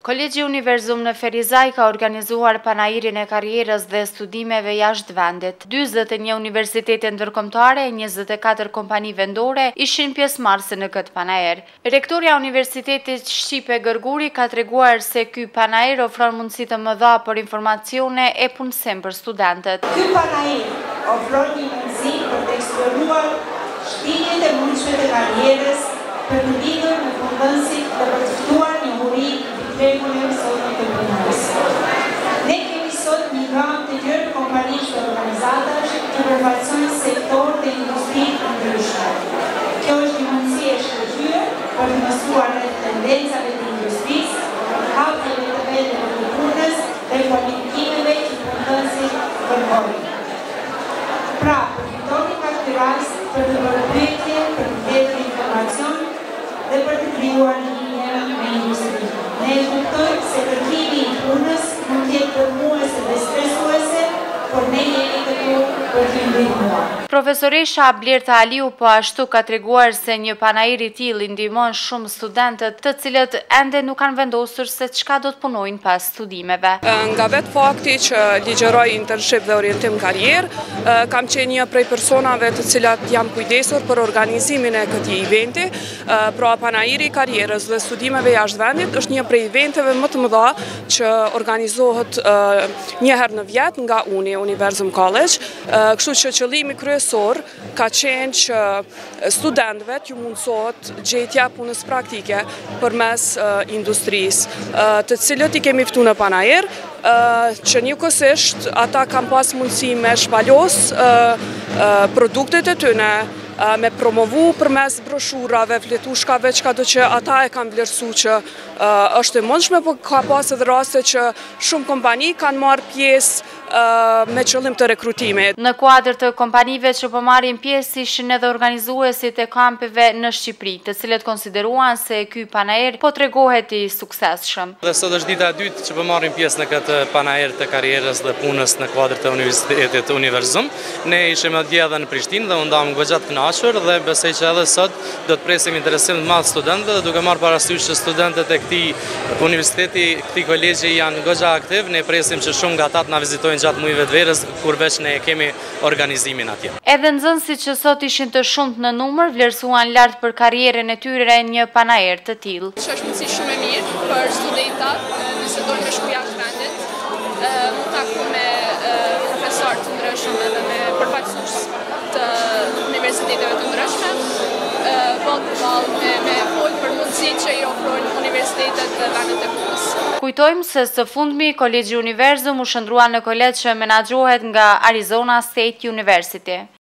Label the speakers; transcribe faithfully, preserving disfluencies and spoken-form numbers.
Speaker 1: Kolegji Univerzum në Ferizaj ka organizuar panairin e karrierës dhe studimeve jashtë vendit. dyzet e një universitete ndërkombëtare e njëzet e katër kompani vendore ishin pjesëmarrëse në këtë panair. Rektorja e Universitetit Shqipe Gërguri ka treguar se ky panair ofron mundësi të mëdha për informacione e punësim për studentët.
Speaker 2: Ky panair ofron një mundësi për të eksploruar shtinjet e mundshme të karrierës, për të lidhur me fundënësit dhe për të ftuar një huri regullën sot në të punës. Ne kemi sot një gamë të gjërë kompanish të organizatash që përfaqësojnë sektor të industri të ndryshme. Kjo është një mundësi e shkëlqyer për të mësuar rreth tendencave të industrisë, hapjeve të vendeve të punës dhe kualifikimeve që punëdhënësit kërkojnë. Pra, përfitoni nga ky rast për të bërë pyetje, për të gjetur informacion dhe për të krijuar lidhje me industrinë. Ne kuptojmë se kërkimi i punës mund të jetë përmuese dhe stresuese, por ne jemi këtu për të ndihmuar.
Speaker 1: Profesoresha Blerta Aliu po ashtu ka treguar se një panair i tillë i ndihmon shumë studentët, të cilët ende nuk kanë vendosur se çka do të punojnë pas studimeve.
Speaker 3: Nga vetë fakti që ligjeroj internship dhe orientim karrierë, kam qenë një prej personave të cilat jam kujdesur për organizimin e këtij eventi. Pra panairi i karrierës dhe studimeve jashtë vendit është një prej eventeve më të mëdha që organizohet një herë në vit nga Uni Univerzum College, kështu që qëllimi kryesor ka qenë që studentëve t'ju mundësohet gjetja punës praktike përmes industrisë, të cilët i kemi ftu në panair, që njëkohësisht ata kanë pas mundësi me shpalos produktet e tyne, me promovu përmes broshurave, fletushkave, çka do që ata e kanë vlerësu që është e mundshme, por ka pas edhe raste që shumë kompani kanë marrë pjesë me qëllim të rekrutimit.
Speaker 1: Në kuadër të kompanive që po marrin pjesë ishin edhe organizuesit e kampeve në Shqipëri, të cilët konsideruan se ky panair po tregohet i suksesshëm.
Speaker 4: Dhe sot është dita e dytë që po marrim pjesë në këtë panair të karrierës dhe punës në kuadër të Universitetit Univerzum. Ne ishim atje edhe në Prishtinë dhe u ndam goxha të kënaqur dhe besoj që edhe sot do të presim interesim të madh studentëve, dhe duke marrë parasysh që studentët e këtij universiteti, këtij kolegji janë goxha aktiv, ne presim që shumë nga ata të na vizitojnë gjatë muajve të verës, kur veç ne kemi organizimin atje.
Speaker 1: Edhe nxënësit që sot ishin të shumtë në numër vlerësuan lart për karrierën e tyre një panair të tillë.
Speaker 5: Është mundësi shumë e mirë për studentat, nëse dojnë me shku jashtë vendit, mund taku me profesorë të ndryshëm edhe me përfaqësues të universiteteve të ndryshme, ballë për ballë me folë për mundësitë që i ofrojnë universitetet dhe vendet e punës.
Speaker 1: Kujtojmë se së fundmi Kolegji Univerzum u shndrua në kolegj që menaxhohet nga Arizona State University.